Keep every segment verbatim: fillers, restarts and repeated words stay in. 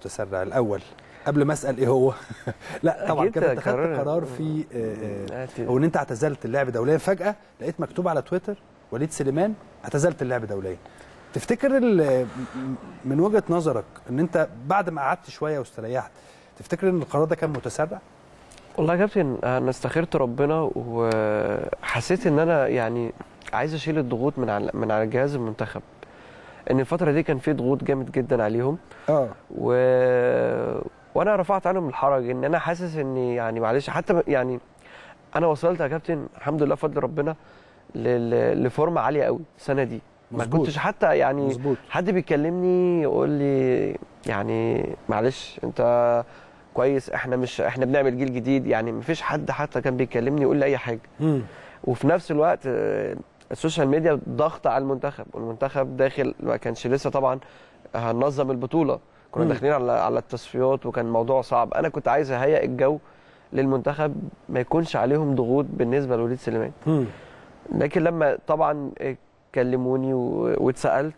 المتسرع الاول قبل ما اسال ايه هو؟ لا طبعا كده اتخذت قرار في او ان انت اعتزلت اللعب دوليا. فجاه لقيت مكتوب على تويتر وليد سليمان اعتزلت اللعب دوليا. تفتكر من وجهه نظرك ان انت بعد ما قعدت شويه واستريحت تفتكر ان القرار ده كان متسرع؟ والله يا كابتن انا استخرت ربنا وحسيت ان انا يعني عايز اشيل الضغوط من على من على جهاز المنتخب، ان الفتره دي كان في ضغوط جامد جدا عليهم. اه و... وانا رفعت عنهم الحرج، ان انا حاسس ان يعني معلش حتى يعني انا وصلت يا كابتن الحمد لله بفضل ربنا ل... لفورمه عاليه قوي السنه دي. ما كنتش حتى يعني مزبوط. حد بيكلمني يقول لي يعني معلش انت كويس، احنا مش احنا بنعمل جيل جديد، يعني مفيش حد حتى كان بيكلمني يقول لي اي حاجه. مم. وفي نفس الوقت السوشيال ميديا ضغط على المنتخب، والمنتخب داخل ما كانش لسه طبعا هننظم البطوله، كنا داخلين على على التصفيات وكان الموضوع صعب. انا كنت عايز اهيئ الجو للمنتخب ما يكونش عليهم ضغوط بالنسبه لوليد سليمان. مم. لكن لما طبعا كلموني واتسالت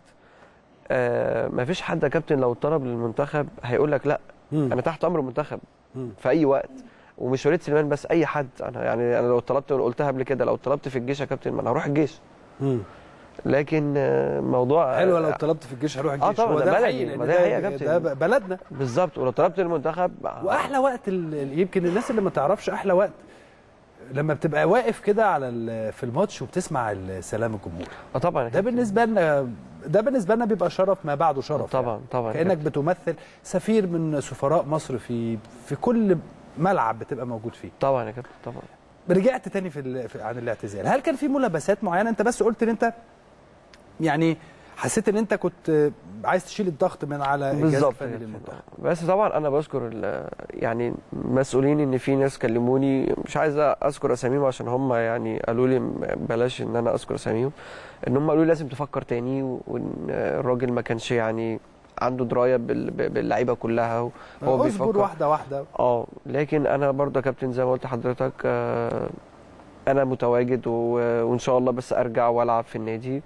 آه مفيش حد يا كابتن لو طلب للمنتخب هيقول لك لا. مم. انا تحت امر المنتخب مم. في اي وقت، ومش وليد سليمان بس، اي حد. انا يعني انا لو طلبت قلتها قبل كده، لو طلبت في الجيش يا كابتن ما انا هروح الجيش. مم. لكن موضوع حلو لو طلبت في الجيش هروح الجيش. اه طبعا ده حقيقي، ده حقيقي يا كابتن، ده بلدنا بالظبط. ولو طلبت المنتخب واحلى وقت يمكن الناس اللي ما تعرفش احلى وقت لما بتبقى واقف كده على في الماتش وبتسمع سلام الجمهور. اه طبعا ده بالنسبه لنا ده بالنسبه لنا بيبقى شرف ما بعده شرف. طبعا يعني. طبعا كانك بتمثل سفير من سفراء مصر في في كل ملعب بتبقى موجود فيه. طبعا يا كابتن طبعا. رجعت تاني في, في عن الاعتزال، هل كان في ملابسات معينه؟ انت بس قلت ان انت يعني حسيت ان انت كنت عايز تشيل الضغط من على الجهاز الفني للمنتخب. بس طبعا انا بشكر يعني مسؤولين، ان في ناس كلموني مش عايز اذكر اساميهم عشان هم يعني قالوا لي بلاش ان انا اذكر اساميهم، ان هم قالوا لي لازم تفكر تاني، وان الراجل ما كانش يعني عنده درايه باللعيبه كلها وهو بيفكر اصبر واحده واحده. اه لكن انا برضه يا كابتن زي ما قلت لحضرتك آه انا متواجد وان شاء الله بس ارجع والعب في النادي،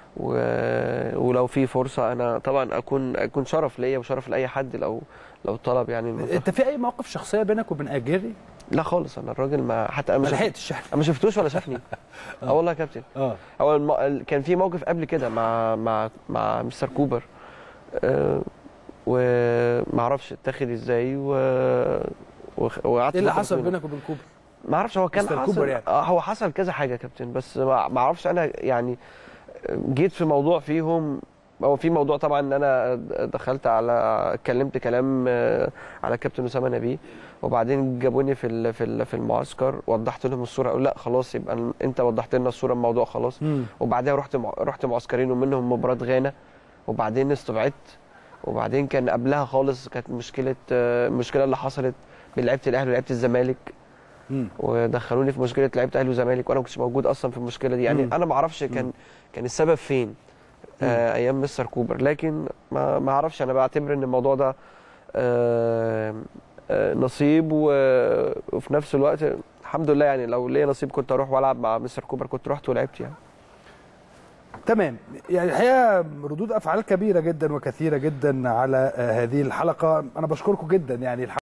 ولو في فرصه انا طبعا اكون اكون شرف ليا وشرف لاي حد لو لو طلب يعني المنتخب. انت في اي موقف شخصيه بينك وبين اجيري؟ لا خالص، انا الراجل ما حتى ما لحقتش ما شفتوش ولا شافني. اه والله يا كابتن. اه هو الم... كان في موقف قبل كده مع مع مع مستر كوبر آه وما اعرفش اتاخد ازاي و وقعدت. ايه اللي حصل بينك وبين كوبر؟ ما اعرفش، هو كان حصل يعني. آه هو حصل كذا حاجه يا كابتن، بس ما اعرفش انا يعني جيت في موضوع فيهم. هو في موضوع طبعا ان انا دخلت على اتكلمت كلام على كابتن اسامه نبيه، وبعدين جابوني في في المعسكر وضحت لهم الصوره، قالوا لا خلاص يبقى انت وضحت لنا الصوره الموضوع خلاص. مم. وبعدها رحت رحت معسكرين ومنهم مباراه غانا، وبعدين استبعدت. وبعدين كان قبلها خالص كانت مشكله المشكله اللي حصلت بين لعيبه الاهلي ولعيبه الزمالك. مم. ودخلوني في مشكله لعيبه الاهلي والزمالك وانا ما كنتش موجود اصلا في المشكله دي. يعني مم. انا ما اعرفش كان مم. كان السبب فين آه ايام مستر كوبر، لكن ما ما اعرفش. انا بعتبر ان الموضوع ده آه آه نصيب، وفي نفس الوقت الحمد لله يعني لو ليا نصيب كنت اروح والعب مع مستر كوبر كنت رحت ولعبت يعني. تمام. يعني الحقيقه ردود افعال كبيره جدا وكثيره جدا على هذه الحلقه، انا بشكركم جدا يعني.